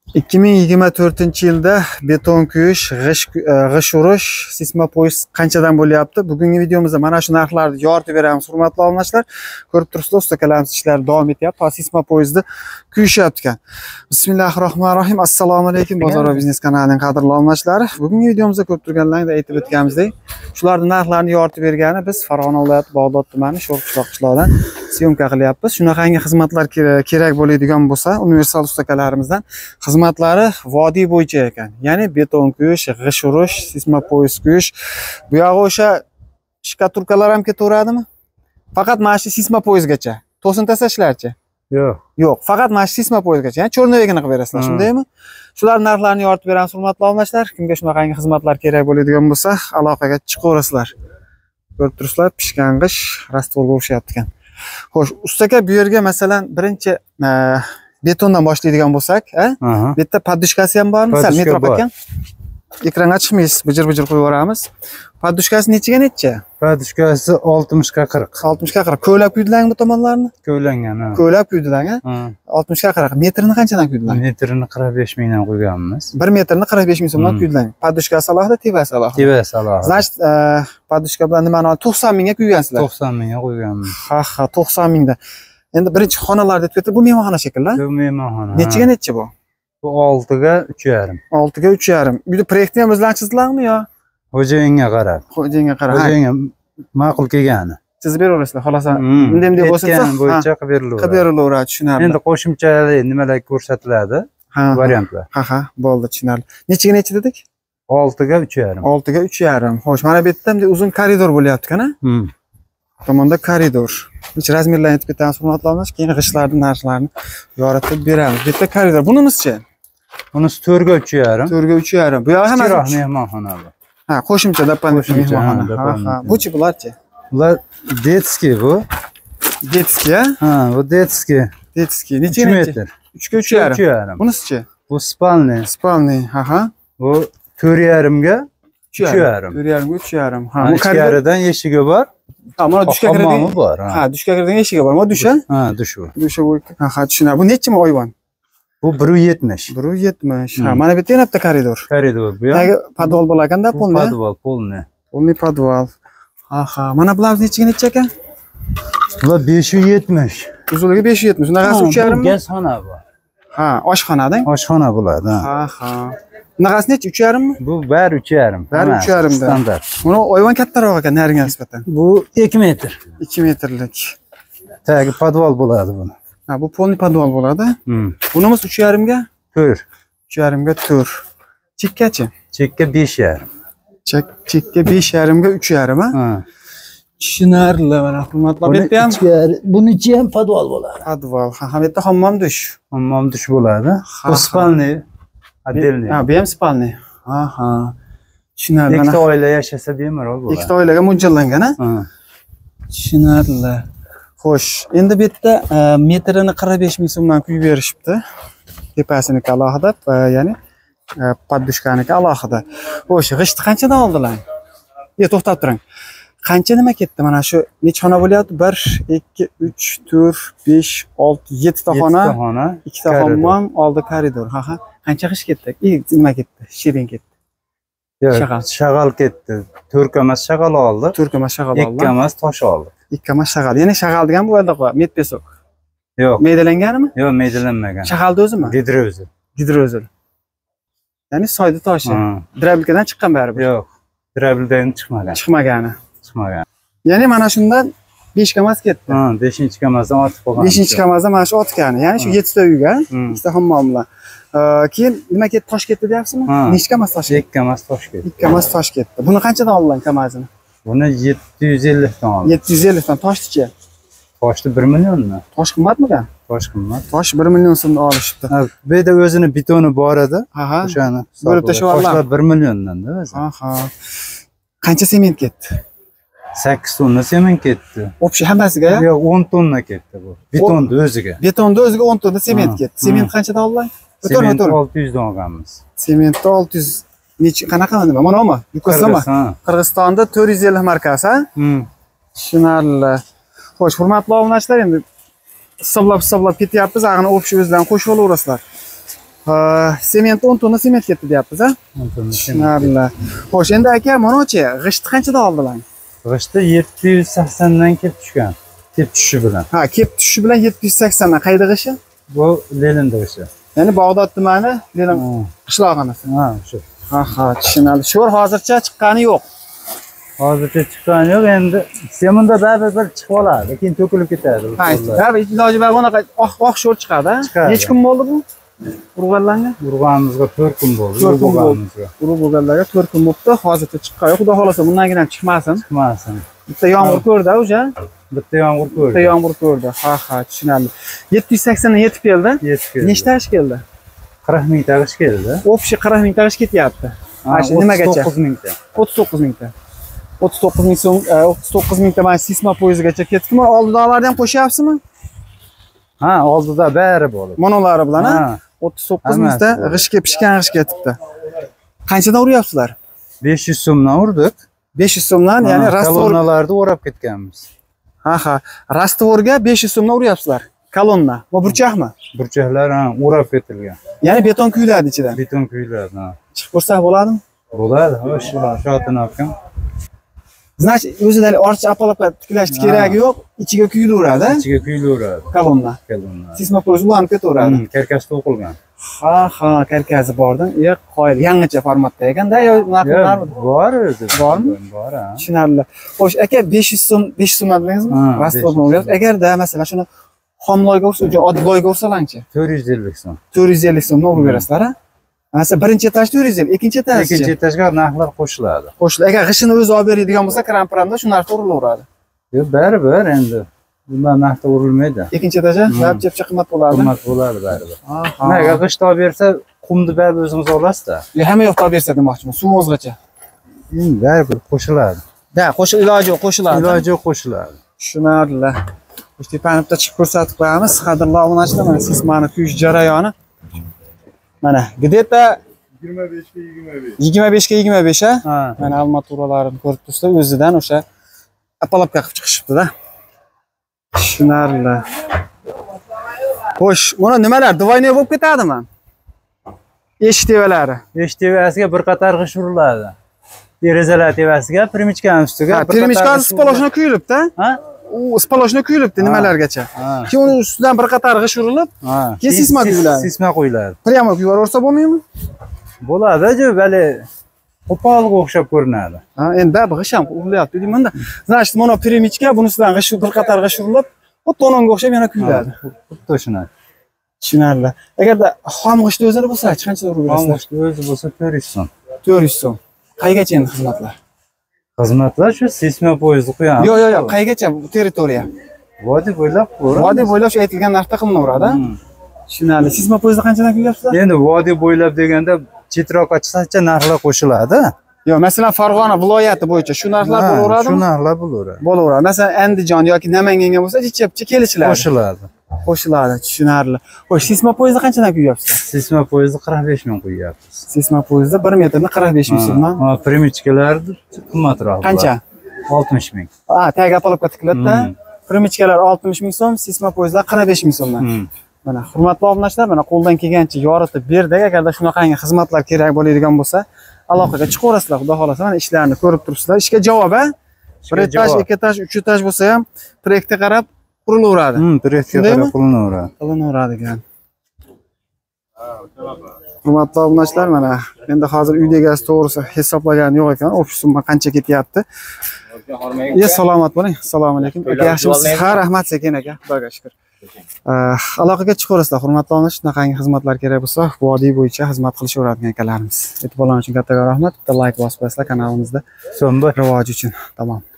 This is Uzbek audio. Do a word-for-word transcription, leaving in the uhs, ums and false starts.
ikki ming yigirma to'rtinchi yilda beton kuyish, g'ish urish, sismopoyez qanchadan bo'lyapti? Bugungi videomizda mana shu narxlarni yoritib beramiz, hurmatli obunachilar. Ko'rib turibsizlar, ustakalarimiz ishlari davom etyapti. Hozir sismopoyezni kuyishyapti ekan. Bismillahirrohmanirrohim. Assalomu alaykum Bozor va biznes kanalining qadrli obunachilari. Bugungi videomizda ko'rib turganlaringizda aytib o'tganimizdek, shularning narxlarini yoritib bergani biz Farg'ona viloyati Bog'dod tumani Sho'rqishloq qishlog'idan syomka qilyapmiz. Shunaqangi xizmatlar kerak bo'ladigan bo'lsa, universal ustakalarimizdan xizmatlari vodiy bo'yicha ekan. Ya'ni beton kuyish, g'ish urish, sismopoyez kuyish. Bu yog'i o'sha shkaturkalar ham ketaveradimi? Faqat mana shu sismopoyezgacha. To'sin tashlashlarchi? Yo'q. Yo'q, faqat mana shu sismopoyezgacha. Ya'ni cho'rnavegini qilib berasizlar, shundaymi? Shular narxlarini yoritib beramiz, hurmatli obunachilar. Kimga shunaqangi xizmatlar kerak bo'ladigan bo'lsa, aloqaga chiqaverasizlar. Ko'rib turibsizlar, pishgan g'ish rastvolga urishyapti ekan. Xo'sh, ustaka bu yerga masalan birinchi betondan boshlaydigan bo'lsak, ha? Bu yerda poddushkasi ham bormi? Sal metrop ekan. Ekranga chiqmaysiz, bijir-bijir qo'yib yuboramiz. Poddushkasi nechiga necha? Poddushkasi oltmishga qirq. oltmishga qirq. Ko'ylab quydilarmi bu tomonlarni? Ko'ylangan, ha. Ko'ylab quydilar, ha? oltmishga qirq. Metrini qanchadan quydilar? Metrini qirq besh mingdan qo'yganmiz. bir metrini qirq besh ming so'mdan quydilar. Poddushkasi alohida, tevasi alohida. Tevasi alohida. Значит, poddushka bilan nimani olib to'qson mingga quygansizlar? to'qson mingga qo'yganmiz. Ha, ha, to'qson mingda. Endi birinchi xonalar deb ketdi. Bu mehmonxona shekilli. Bu mehmonxona. Nechiga necha bu? Bu oltiga uch yarim. oltiga uch yarim. Uyda proyektni ham o'zlaringiz chizdilarmi yo? Xo'jayinga qarab. Xo'jayinga qarab. Xo'jayinga ma'qul kelgani. Chizib beraverasizlar, xolos. Bunday bo'lsa, bo'yicha qilib berilaveradi. Qilib berilaveradi, tushunarli. Endi qo'shimchali nimalar ko'rsatiladi? Variantlar. Ha, ha, bo'ldi, tushunarli. Nechiga necha dedik? oltiga uch yarim. oltiga uch yarim. Xo'sh, mana bu yerda bunday uzun koridor bo'lyapti-kana? Hmm. Tomonda koridor. Ich razmerlarni aytib ketamiz, hurmatli obunachilar. Keyin g'ishlarni, narxlarni yoritib beramiz. Bu yerda koridor. Bunimizchi? Bunisi to'rtga uch yarim. to'rtga uch yarim. Bu yoq hammasi mehmonxona bu. Ha, qo'shimcha doполнительный mehmonxona. Ha, ha. Buchi bularchi? Bular detskiy bu. Detskiy, ha? Ha, bu detskiy. Detskiy. Necha metr? uchga uch yarim. Bunisichi? Bu spalniy. Spalniy, ha, ha. Bu to'rt yarimga uch yarim. to'rt yarimga uch yarim. Ha, bu koridordan eshigi bor. Ha, mana dushga kiradigan bor. Ha, dushga kiradigan eshigi bor. Mana dush, ha? Ha, dush bu. Dush bu. Ha, ha, tushunarli. Bu nechimi oyvon? Bu bir yetmish. bir yetmish. Ha, mana bu yerda yana bitta koridor. Koridor bu. Tagi podval bo'lar ekanda, polni. Podval, polni. Polni podval. Ha, ha. Mana bular nechiga necha ekan? Bular besh yuz yetmish. Uzunligi besh yuz yetmish. Bunaqasi uch yarim mi? Gazxona bu. Ha, oshxonadang? Oshxona bo'ladi, ha. Ha, ha. Bunaqasi necha? uch yarim mi? Bu bari uch yarim. Bari uch yarim da. Standart. Buni oyvon kattaroq ekan, nariga nisbatan. Bu ikki metr. ikki metrlik. Tagi podval bo'ladi buni. Ha, bu polni podval bo'ladi. Hmm. Bunimiz uch yarimga? to'rt. uch yarimga to'rt. Chekkachi? Chekka besh yarim. Chek chekka besh yarimga uch yarim, ha? Ha. Tushunarli, mana hurmatli bu ham. Buni ichi ham podval bo'ladi. Podval. Ha, ham yerda hammom dush. Hammom dush bo'ladi. Bu spalniy. Отдельный. Ha, bu ham spalniy. Ha, ha. Tushunarli. Ikkita oila yashasa bemalol bo'ladi. Ikkita oilaga mo'ljallangan, ha? Ha. Tushunarli. Xo'sh, endi bu yerda metrini qirq besh ming so'mdan quyib berishibdi. Tepasiniki alohida, ya'ni poddushkaniki alohida. Xo'sh, g'ishtni qanchadan oldilar? Ye, to'xtab turing. Qancha nima ketdi? Mana shu necha xona bo'lyapti? bir, ikki, uch, to'rt, besh, olti, yetti ta xona. yetti xona, ikkita hammom, oldi koridor. Ha, ha. Qancha g'isht ketdi? E, nima ketdi? Shirin ketdi. Shag'al. Shag'al ketdi. to'rt kamas shag'al oldi. to'rt kamas shag'al oldi. ikki kamas tosh oldi. ikki kamas shag'al. Ya'ni shag'al degan bu yerda qo'y, met pesok. Yo'q. Maydalanganmi? Yo'q, maydalanmagan. Shag'alni o'zimi? Gidro'zi. Gidro'zi. Ya'ni soyda toshi. Drabilkadan chiqqan baribir. Yo'q. Drabildan chiqmagan. Chiqmagani. Chiqmagan. Ya'ni mana shundan besh kamas ketdi. Ha, beshinchi kamasdan ortib qolgan. beshinchi kamasdan mana shu otgani. Ya'ni shu yetti ta uyga, ikkita hammom bilan. Keyin nima ketdi? Tosh ketdi deyapsizmi? Nechta kamas tosh? ikki kamas tosh ketdi. ikki kamas tosh ketdi. Buni qanchadan oldilar kamazini? Buni yetti yuz ellik dan oldim. yetti yuz ellik dan. Toshchi? Toshni bir millionmi? Tosh qimmatmikan? Tosh qimmat. Tosh bir million so'mdan olishibdi. Ha, bu yerda o'zini betoni bor edi. Ha, ha. O'shani bo'lib tashlab toshlar bir milliondan-da o'zi. Ha, ha. Qancha sement ketdi? sakkiz tonna sement ketdi. Общий hammasiga? Yo'q, o'n tonna ketdi bu. Betonni o'ziga. Betonni o'ziga o'n tonna sement ketdi. Sement qanchadan oldilar? Sement olti yuz dan olganmiz. Sementni olti yuz necha qanaqa nima? Manami? Yukoslama. Qirg'izistonda to'rt yuz ellik markasi, ha? Hmm. Tushunarli. Xo'sh, hurmatli obunachilar, endi hisoblab hisoblab ketyapmiz. Ag'ini общий o'zlaridan qo'shib olaverasizlar. Sement o'n tonna sement ketdi deyapsiz, ha? Tushunarli. Xo'sh, endi aka, mana-chi, g'ishtni qanchada oldilar? G'ishtni yetti yuz saksondan kelib tushgan. Kelib tushishi bilan. Ha, kelib tushishi bilan yetti yuz saksondan. Qayda g'ishi? Bu Lenin g'ishi. Ya'ni Bag'dod tumani, Lenin qishlog'imiz. Ha, shu. Ha, ha, tushunarli. Sho'r hozircha chiqqani yo'q. Hozircha chiqqani yo'q, endi semunda baribir bir chiqib oladi, keyin to'kilib ketadi. Ha, baribir iloji bor bunaqa oq sho'r chiqadi. Necha kun bo'ldi bu? Urug'langan? Urug'imizga to'rt kun bo'ldi. to'rt kun bo'ldi. Urug' bo'lganlarga to'rt kun bo'ldi. Hozircha chiqqan yo'q. Xudo xolasa bundan keyin ham chiqmasin. Chiqmasin. Bitta yomg'ir ko'rdi o'sha. Bitta yomg'ir ko'rdi. Bitta yomg'ir ko'rdi. Ha, ha, tushunarli. yetti yuz saksondan yetib keldi. Yetib keldi. Nechta ish keldi? qirq ming ta ish keldi. O'pshi qirq ming ta ish ketyapti. Mana shu nimagacha? o'ttiz to'qqiz ming ta. o'ttiz to'qqiz ming ta. o'ttiz to'qqiz ming so'm, o'ttiz to'qqiz ming ta mana sisma poyezigacha ketdimi? Oldidagilarni ham qo'shyapsizmi? Ha, oldida bari bo'lib. Monolari bilan, ha? o'ttiz to'qqiz ming ta g'ishga pishgan g'ish ketibdi. Qanchadan uryapsizlar? besh yuz so'mdan urdik. besh yuz so'mdan, ya'ni rastvor kolonnalarni o'rab ketganmiz. Ha, ha. Rastvorga besh yuz so'mdan uryapsizlar. Kolonna. Bu burchakmi? Burchaklar ha, o'rab ketilgan. Ya'ni beton kuyiladi ichidan. Beton kuyiladi, ha. Chiqib ko'rsak bo'ladimi? Bo'ladi, xo'sh, shotini olgan. Значит, o'zidan orcha apalab tiklashni keragi yo'q, ichiga kuyilaveradi. Ichiga kuyilaveradi. Kolonna. Kolonna. Sisma poyez ulanib ketaveradi. Karkas to'qilgan. Ha, ha, karkasi bordan. Ya, qoyil, yangicha formatda ekanda, yo narxlar bor o'zi. Bormi? Bor, ha. Tushunarli. Xo'sh, aka besh yuz so'm, besh yuz so'm dedingizmi? Rastvorni o'rayapsiz. Agarda masalan shuni xomloyga ursa, oddiy loyga ursalangchi. to'rt yuz ellik so'm. to'rt yuz ellik so'mdan urib berasizlar, ha? Masalan, birinchi etaj to'rt yuz ellik, ikkinchi etaj. Ikkinchi etajga narxlar qo'shiladi. Qo'shiladi. Agar g'ishini o'zi olib beradigan bo'lsa, kran-pramda shu narxda urilaveradi. Yo'q, baribir endi. Bundan narxda urilmaydi. Ikkinchi etajga jabcha qimmat bo'ladi. Qimmat bo'ladi baribir. Agar g'isht olib bersa, qumni baribir o'zingiz olasiz-da. Yo, hamma yoqda olib bersa demoqchiman, suv o'zgacha. Endi baribir qo'shiladi. Da, qo'shil iloji yo'q, qo'shiladi. Iloji yo'q, qo'shiladi. Tushunarli. O'sha tepani bitta chiqib ko'rsatib qo'yamiz. Qadrli obunachilar, mana sismani kuyish jarayoni. Mana, где-то yigirma beshga yigirma besh. yigirma beshga yigirma besh, ha? Ha. Mana armaturalarni ko'rib turibsizlar, o'zidan o'sha apalabka qilib chiqishibdi-da. Tushunarli. Xo'sh, mana nimalar, двойной bo'lib ketadimi? Eshik tevalari. Eshik tevasiga bir qator g'ish uriladi. Derazalar tevasiga, primichkaning ustiga. Ha, primichkasi spaloshni kuyilibdi. Ha? U spaloshni kuyilibdi nimalargacha. Keyin uni ustidan bir qator g'ish urilib, keyin sisma quyiladi. Sisma quyiladi. Prямо yuborsa bo'lmaymi? Bo'ladi-ku, bali qo'polga o'xshab ko'rinadi. Ha, endi bu g'ish ham urilyapti deyman-da. Значит, mana primichka bunisidan g'ish bir qator g'ish urilib, xuddi ononga o'xshab yana quyiladi. Xuddi o'shunday. Tushunarli. Agarda xom g'ishtni o'zini bo'lsa-chi, qanchaga urib berasizlar? Xom g'ishtni o'zi bo'lsa to'rt yuz so'm. to'rt yuz so'm. Qaygacha endi xizmatlar? Xizmatlar shu sisma poyezni qo'yamiz. Yo'q, yo'q, yo'q, qaygacha bu territoriya? Vodiy bo'ylab qo'yamiz. Vodiy bo'ylab shu aytilgan narxda qilinaveradi. Tushunarli. Sisma poyezni qanchadan kuyyapsizlar? Endi vodiy bo'ylab deganda chetroqqa chiqsacha narxlar qo'shiladi. Yo'q, masalan, Farg'ona viloyati bo'yicha shu narxlar bo'laveradimi? Shu narxlar bo'laveradi. Bo'laveradi. Masalan, Andijon yoki Namanganga bo'lsa, jichapcha kelishiladi. Qo'shiladi. Qo'shiladi, tushunarli. Xo'sh, sisma poyezni qanchadan kuyyapsizlar? Sisma poyezni qirq besh ming qo'yyapmiz. Sisma poyezda bir metrni qirq besh ming so'mdan. Ha, primichkalar qimmatroq. Qancha? oltmish ming. Ha, tag apalabka tikiladi-da. Primichkalar oltmish ming so'm, sisma poyezlar qirq besh ming so'mdan. Mana hurmatli obunachilar, mana qo'ldan kelgancha yoritib berdik. Agarda shunaqangi xizmatlar kerak bo'ladigan bo'lsa, aloqaga chiqaverasizlar. Xudo xolasa, mana ishlarni ko'rib turibsizlar. Ishga javob, ha? bir etaj, ikki etaj, uch etaj bo'lsa ham proyektga qarab qurilaveradi. Hmm, proyektga qarab qurinaveradi. Qilinaveradi ekan. Hurmatli obunachilar, mana endi hozir uy egasi to'g'risi hisoblagani yo'q ekan. Ofis summa qancha ketyapti? Ye, salomat bo'ling. Assalomu alaykum. Aka, yaxshimisiz? Ha, rahmat sekin aka. Xudoga shukr. Aloqaga chiqaverasizlar. Hurmatli obunachilar, shunaqangi xizmatlar kerak bo'lsa, vodiy bo'yicha xizmat qilishaveradigan akalarimiz. E'tiborlaringiz uchun katta rahmat. Bitta like bosib qo'yasizlar kanalimizda. So'mba rivoj uchun. Tamom.